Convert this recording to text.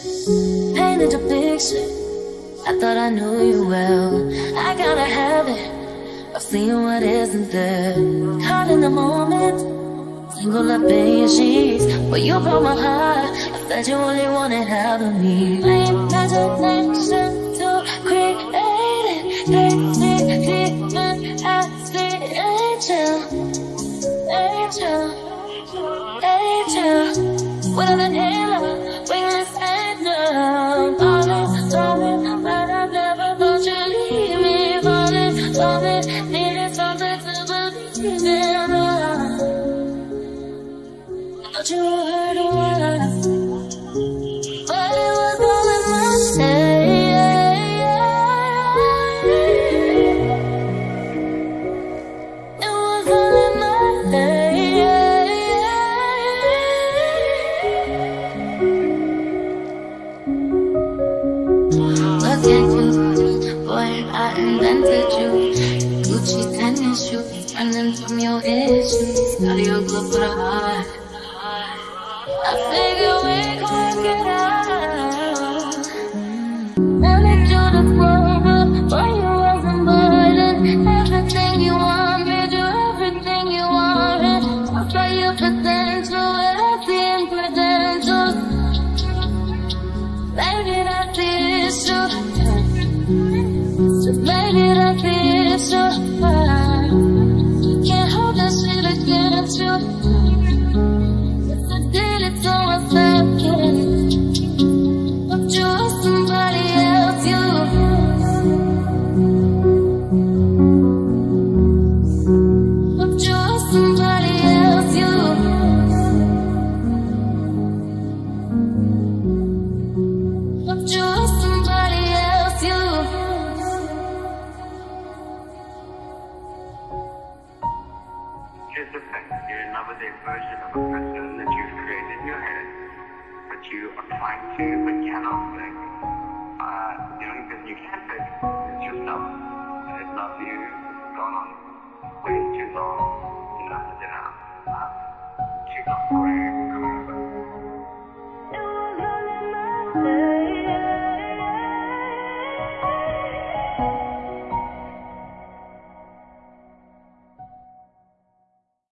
Painted a picture, I thought I knew you well. I got a habit of seeing what isn't there. Caught in the moment, single up in your sheets, but you broke my heart. I said you only wanted half of me. My imagination to create it, deep as the angel, with an halo, wingless angel. Falling, but I never thought you'd leave me. Falling, needed something to believe in. Thought you heard a word, but it was all in my head. It was all in my head. Look at you, boy, I invented you. Gucci tennis shoes, running from your issues. Got your glove for the heart. I figure we could get out. Wanted you to grow, but you wasn't burdened. Everything you wanted, do everything you wanted. That's why you potential without seeing credentials. Maybe that's the issue. Just maybe that's the issue. Can't hold that shit against you. So I'm thinking, but you're somebody else, you. But you're somebody else, you. But you're somebody else, you. Here's the thing, you're another day version of a person that you've created in your head, but you are trying to, but cannot fix. Because you can't fix it's yourself. And it's not you, it's gone on way too long. Enough is enough. Too long.